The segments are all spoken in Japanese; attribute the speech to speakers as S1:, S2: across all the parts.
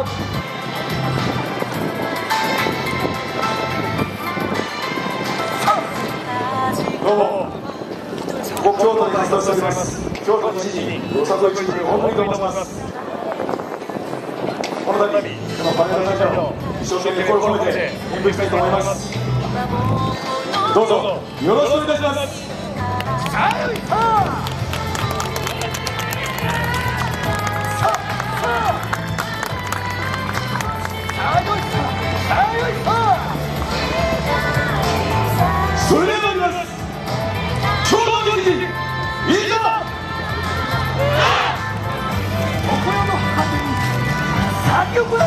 S1: どうも、僕京都で活動しております京都西陣よさこいチーム大森と申します。この度このパネル会場一生懸命声を込めて演舞したいと思います。どうぞよろしくお願いいたします。それでは参ります。京都西陣いざ心の果てに作曲だ。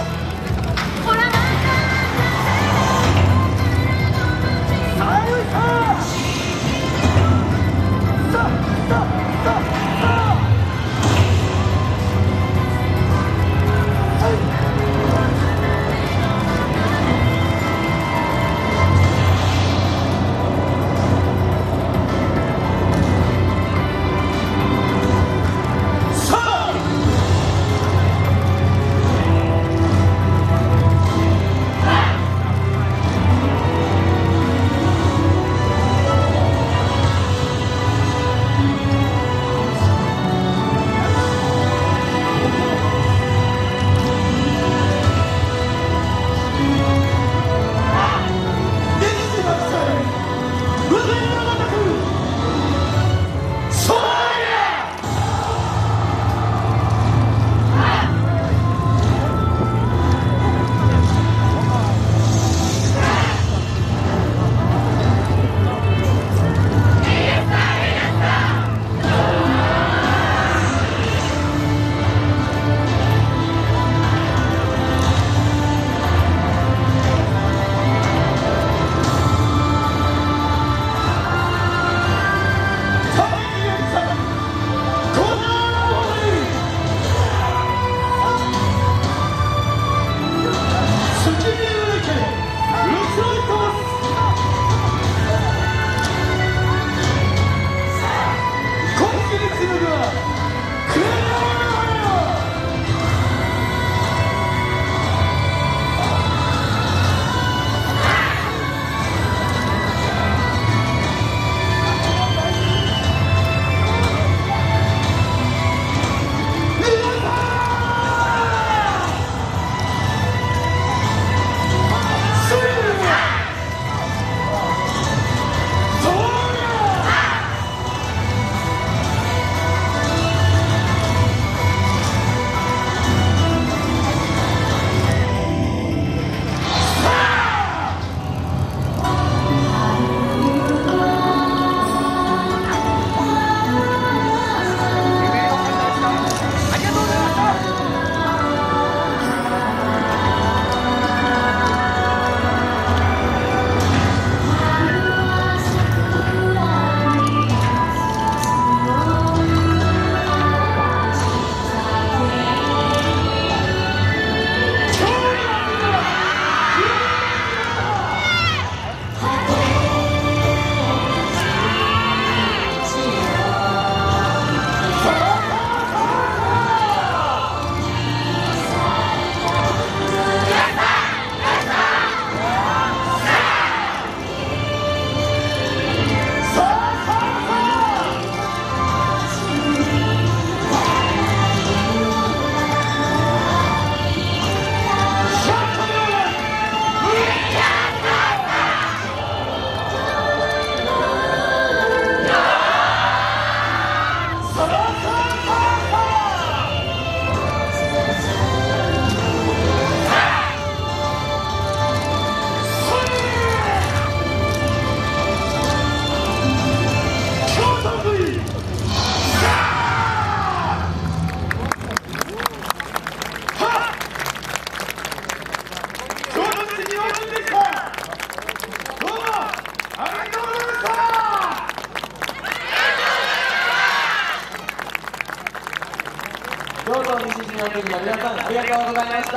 S2: 京都西陣の劇の皆さん、ありがとうございました。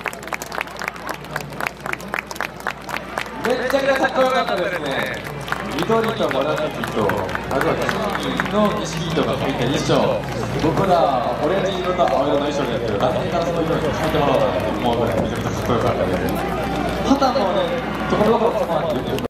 S2: めっちゃくちゃかっこよかったですね。
S3: 緑と紫と、あとは金の錦糸が入った衣装、僕らオレンジ色と青色の衣装でやってる来年からその色に変えてもらおうかなと思うぐらいめちゃくちゃかっこよかったです。旗もね、ところどころ